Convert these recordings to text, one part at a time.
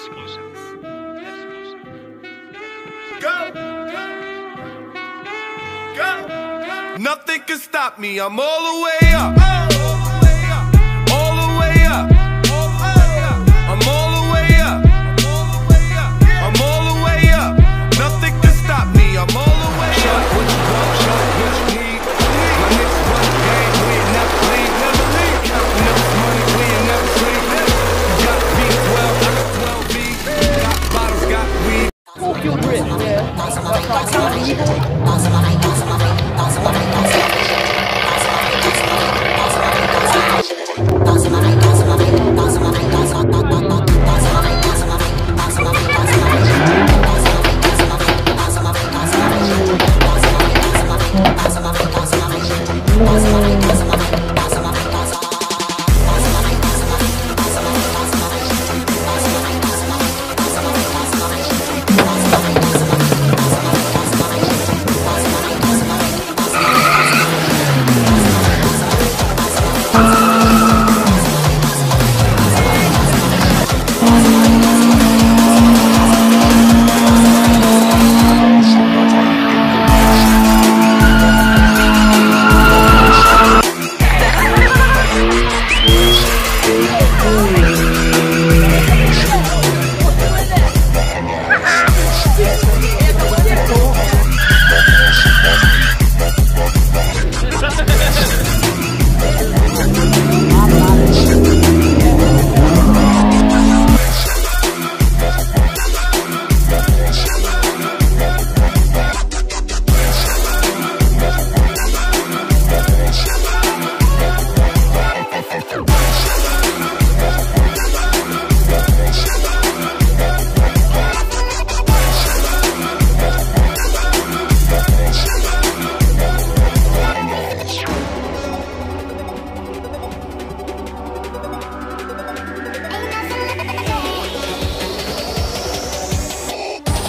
Exclusive. Go! Go! Nothing can stop me, I'm all the way up. All the way up. I'm all the way up. I'm all the way up. Nothing can stop me, I'm all the way up. Short what you want, short what you need. My niggas run the game, we ain't never leave, never leave. Counting up this money, we ain't never sleep. You got B12, I got 12 B's. Got bottles, got weed. Walk your grip,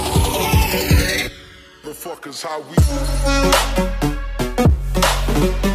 Fuck is how we